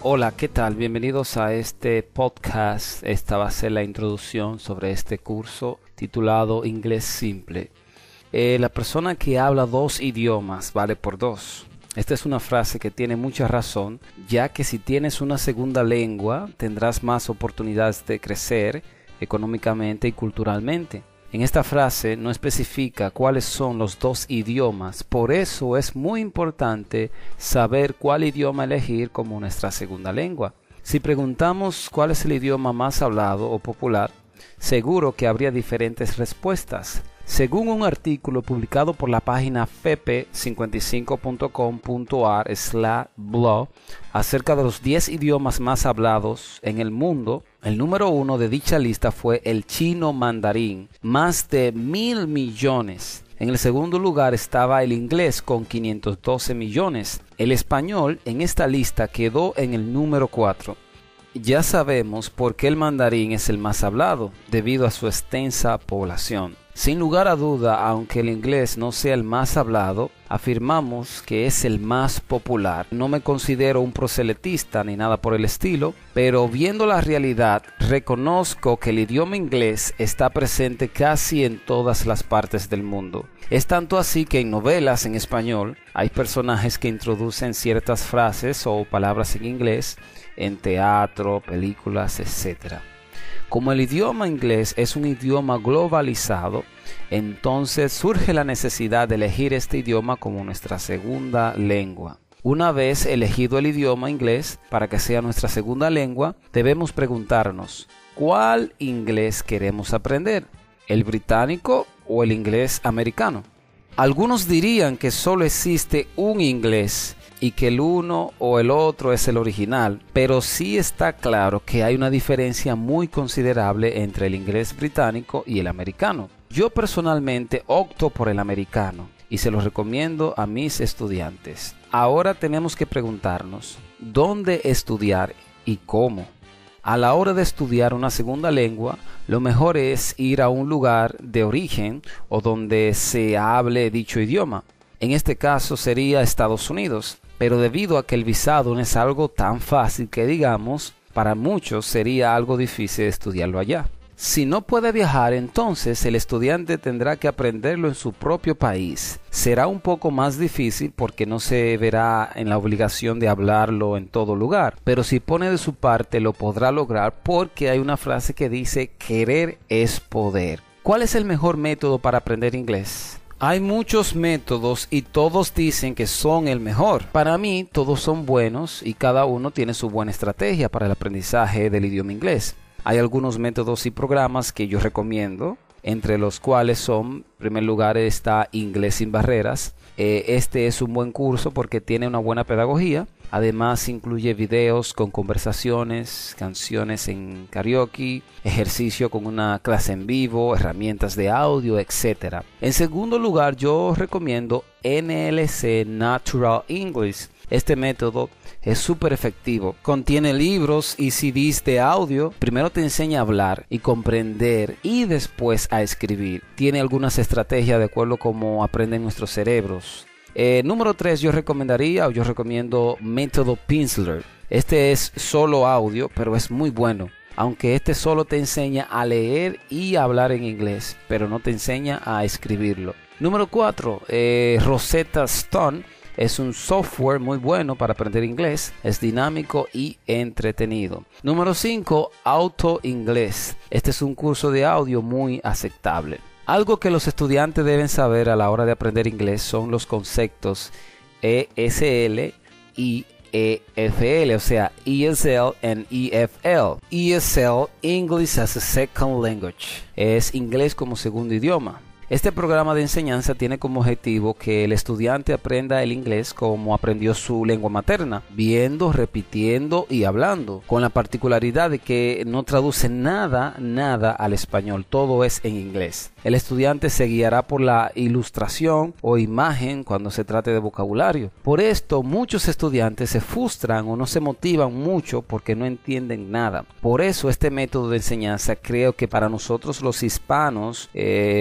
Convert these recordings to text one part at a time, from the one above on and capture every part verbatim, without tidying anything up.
Hola, ¿qué tal? Bienvenidos a este podcast. Esta va a ser la introducción sobre este curso titulado Inglés Simple. Eh, la persona que habla dos idiomas vale por dos. Esta es una frase que tiene mucha razón, ya que si tienes una segunda lengua tendrás más oportunidades de crecer económicamente y culturalmente. En esta frase no especifica cuáles son los dos idiomas, por eso es muy importante saber cuál idioma elegir como nuestra segunda lengua. Si preguntamos cuál es el idioma más hablado o popular, seguro que habría diferentes respuestas. Según un artículo publicado por la página f e p cincuenta y cinco punto com punto a r slash blog acerca de los diez idiomas más hablados en el mundo, el número uno de dicha lista fue el chino mandarín, más de mil millones. En el segundo lugar estaba el inglés con quinientos doce millones. El español en esta lista quedó en el número cuatro. Ya sabemos por qué el mandarín es el más hablado, debido a su extensa población. Sin lugar a duda, aunque el inglés no sea el más hablado, afirmamos que es el más popular. No me considero un proselitista ni nada por el estilo, pero viendo la realidad, reconozco que el idioma inglés está presente casi en todas las partes del mundo. Es tanto así que en novelas en español hay personajes que introducen ciertas frases o palabras en inglés en teatro, películas, etcétera. Como el idioma inglés es un idioma globalizado, entonces surge la necesidad de elegir este idioma como nuestra segunda lengua. Una vez elegido el idioma inglés para que sea nuestra segunda lengua, debemos preguntarnos, ¿cuál inglés queremos aprender? ¿El británico o el inglés americano? Algunos dirían que solo existe un inglés y que el uno o el otro es el original, pero sí está claro que hay una diferencia muy considerable entre el inglés británico y el americano. Yo personalmente opto por el americano y se lo recomiendo a mis estudiantes. Ahora tenemos que preguntarnos, ¿dónde estudiar y cómo? A la hora de estudiar una segunda lengua, lo mejor es ir a un lugar de origen o donde se hable dicho idioma. En este caso sería Estados Unidos. Pero debido a que el visado no es algo tan fácil que digamos, para muchos sería algo difícil estudiarlo allá. Si no puede viajar, entonces el estudiante tendrá que aprenderlo en su propio país. Será un poco más difícil porque no se verá en la obligación de hablarlo en todo lugar, pero si pone de su parte lo podrá lograr porque hay una frase que dice querer es poder. ¿Cuál es el mejor método para aprender inglés? Hay muchos métodos y todos dicen que son el mejor. Para mí todos son buenos y cada uno tiene su buena estrategia para el aprendizaje del idioma inglés. Hay algunos métodos y programas que yo recomiendo, entre los cuales son, en primer lugar está Inglés sin Barreras. Eh, este es un buen curso porque tiene una buena pedagogía. Además incluye videos con conversaciones, canciones en karaoke, ejercicio con una clase en vivo, herramientas de audio, etcétera. En segundo lugar, yo recomiendo N L C Natural English. Este método es súper efectivo. Contiene libros y C Ds de audio. Primero te enseña a hablar y comprender y después a escribir. Tiene algunas estrategias de acuerdo a cómo aprenden nuestros cerebros. Eh, número tres, yo recomendaría o yo recomiendo método Pimsleur. Este es solo audio, pero es muy bueno. Aunque este solo te enseña a leer y a hablar en inglés, pero no te enseña a escribirlo. Número cuatro, eh, Rosetta Stone. Es un software muy bueno para aprender inglés, es dinámico y entretenido. Número cinco, Auto Inglés. Este es un curso de audio muy aceptable. Algo que los estudiantes deben saber a la hora de aprender inglés son los conceptos E S L y E F L, o sea, E S L and E F L. E S L, English as a Second Language, es inglés como segundo idioma. Este programa de enseñanza tiene como objetivo que el estudiante aprenda el inglés como aprendió su lengua materna, viendo, repitiendo y hablando, con la particularidad de que no traduce nada, nada al español, todo es en inglés. El estudiante se guiará por la ilustración o imagen cuando se trate de vocabulario. Por esto, muchos estudiantes se frustran o no se motivan mucho porque no entienden nada. Por eso, este método de enseñanza creo que para nosotros los hispanos, eh, específicamente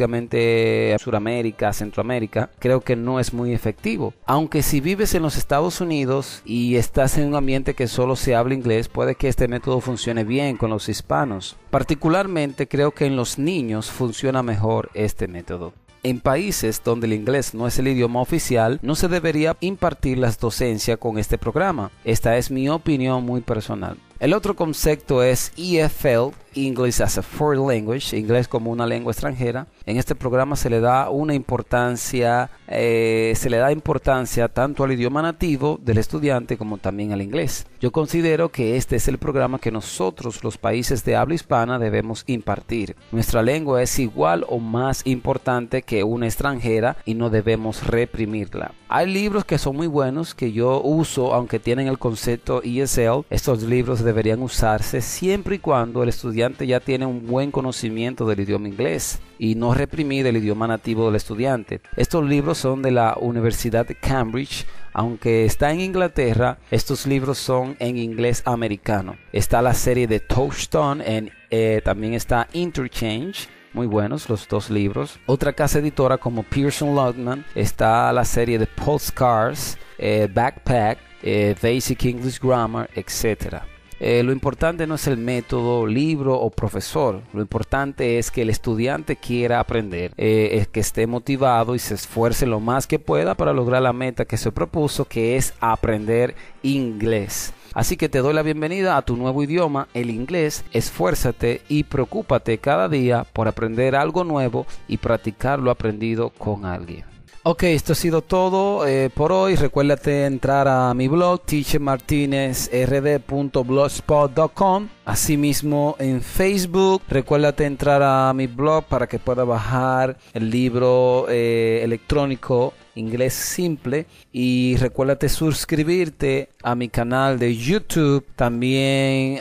básicamente Suramérica, Centroamérica, creo que no es muy efectivo. Aunque si vives en los Estados Unidos y estás en un ambiente que solo se habla inglés, puede que este método funcione bien con los hispanos. Particularmente creo que en los niños funciona mejor este método. En países donde el inglés no es el idioma oficial, no se debería impartir las docencias con este programa. Esta es mi opinión muy personal. El otro concepto es E F L, English as a Foreign Language, inglés como una lengua extranjera. En este programa se le da una importancia, eh, se le da importancia tanto al idioma nativo del estudiante como también al inglés. Yo considero que este es el programa que nosotros, los países de habla hispana, debemos impartir. Nuestra lengua es igual o más importante que una extranjera y no debemos reprimirla. Hay libros que son muy buenos que yo uso, aunque tienen el concepto E S L. Estos libros deberían usarse siempre y cuando el estudiante ya tiene un buen conocimiento del idioma inglés y no reprimir el idioma nativo del estudiante. Estos libros son de la Universidad de Cambridge. Aunque está en Inglaterra, estos libros son en inglés americano. Está la serie de Touchstone, en, eh, también está Interchange. Muy buenos los dos libros. Otra casa editora como Pearson Longman, está la serie de Postcards, eh, Backpack, eh, Basic English Grammar, etcétera. Eh, lo importante no es el método, libro o profesor. Lo importante es que el estudiante quiera aprender, eh, es que esté motivado y se esfuerce lo más que pueda para lograr la meta que se propuso, que es aprender inglés. Así que te doy la bienvenida a tu nuevo idioma, el inglés. Esfuérzate y preocúpate cada día por aprender algo nuevo y practicar lo aprendido con alguien. Ok, esto ha sido todo eh, por hoy. Recuérdate entrar a mi blog teacher martinez r d punto blogspot punto com. Asimismo en Facebook, recuérdate entrar a mi blog para que puedas bajar el libro eh, electrónico Inglés Simple. Y recuérdate suscribirte a mi canal de YouTube, también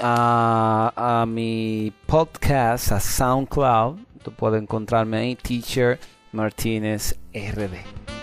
a, a mi podcast, a SoundCloud. Tú puedes encontrarme ahí, Teacher Martinez R D.